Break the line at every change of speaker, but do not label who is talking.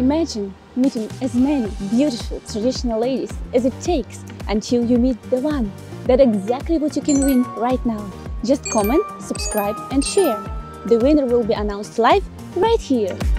Imagine meeting as many beautiful traditional ladies as it takes until you meet the one. That's exactly what you can win right now. Just comment, subscribe and share. The winner will be announced live right here.